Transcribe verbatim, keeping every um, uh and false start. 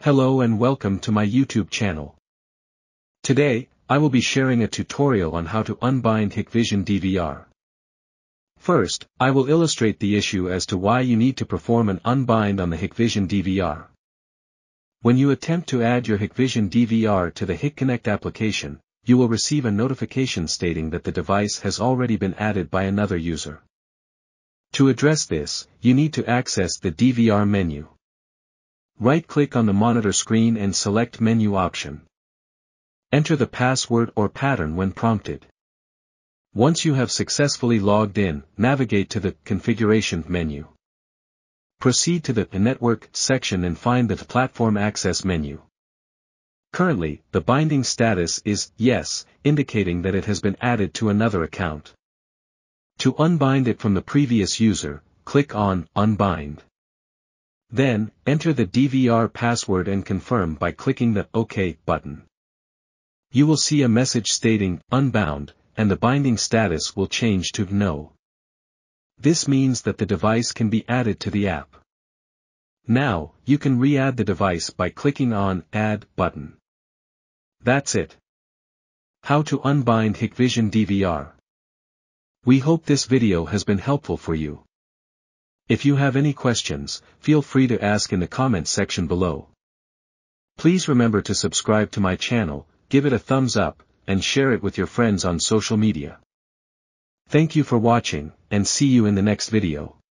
Hello and welcome to my YouTube channel. Today, I will be sharing a tutorial on how to unbind Hikvision D V R. First, I will illustrate the issue as to why you need to perform an unbind on the Hikvision D V R. When you attempt to add your Hikvision D V R to the Hik-Connect application, you will receive a notification stating that the device has already been added by another user. To address this, you need to access the D V R menu. Right-click on the monitor screen and select Menu option. Enter the password or pattern when prompted. Once you have successfully logged in, navigate to the Configuration menu. Proceed to the Network section and find the Platform Access menu. Currently, the binding status is Yes, indicating that it has been added to another account. To unbind it from the previous user, click on Unbind. Then, enter the D V R password and confirm by clicking the OK button. You will see a message stating Unbound, and the binding status will change to No. This means that the device can be added to the app. Now, you can re-add the device by clicking on Add button. That's it. How to unbind Hikvision D V R. We hope this video has been helpful for you. If you have any questions, feel free to ask in the comments section below. Please remember to subscribe to my channel, give it a thumbs up, and share it with your friends on social media. Thank you for watching, and see you in the next video.